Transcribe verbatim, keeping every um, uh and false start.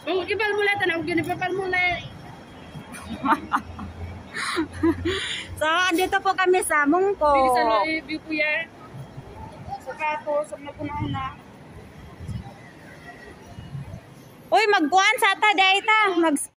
Oh, gibal mo lang tanong ginipapal mo na. So, andito po kami sa Mungko. Bili sa view po yan. Sapatos, sa mga punahuna. Uy, magkuhan sa ta, dahita. Mag